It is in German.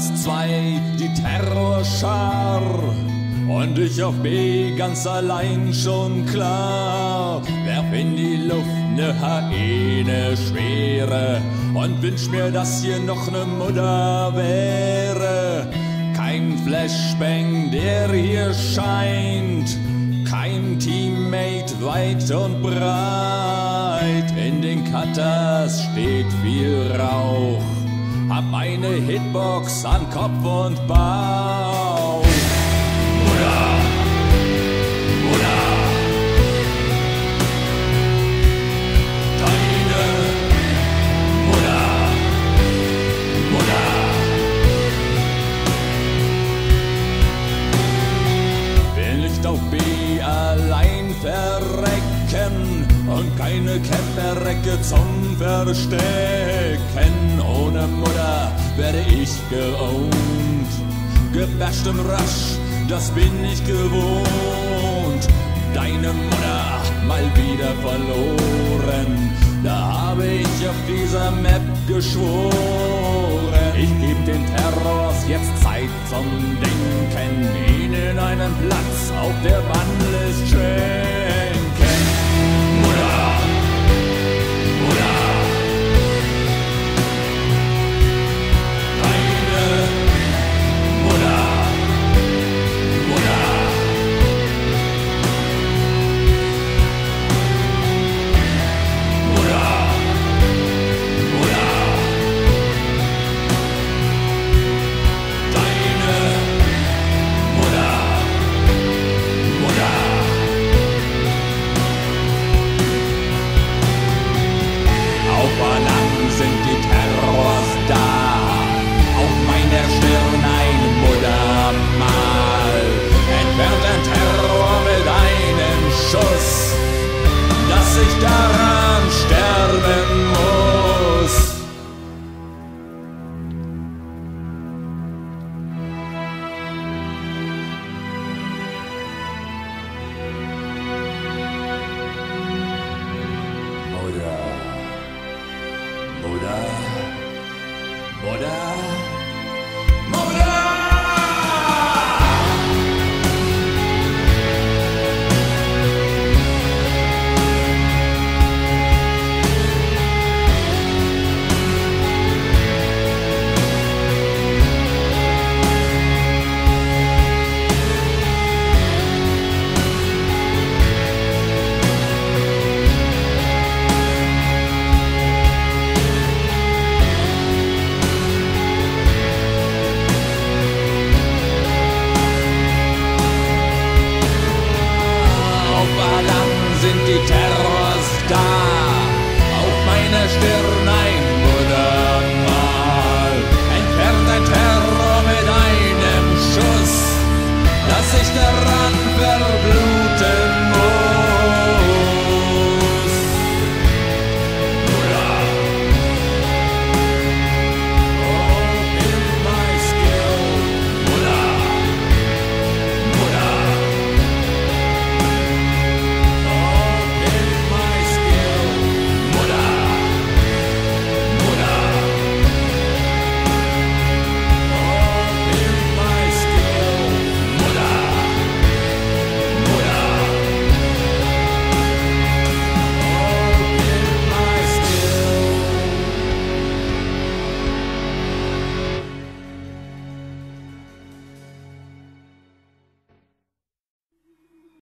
das 2 die Terrorschar und ich auf B ganz allein schon klar. Werf in die Luft ne Hyäne schwere und wünsch mir, dass hier noch ne Mutter wäre. Kein Flashbang, der hier scheint, kein Teammate weit und breit. In den Cutters steht viel Rauch, hab eine Hitbox an Kopf und Bauch. Mutter, Mutter, deine Mutter, Mutter. Will nicht auf B allein verrecken und keine Camperrecke zum Verstecken. Ohne Mutter werde ich geowned, gebasht im Rush, das bin ich gewohnt. Deine Mutter mal wieder verloren, da habe ich auf dieser Map geschworen. Ich geb den Terrors jetzt Zeit zum Denken, ihnen einen Platz auf der Bannlist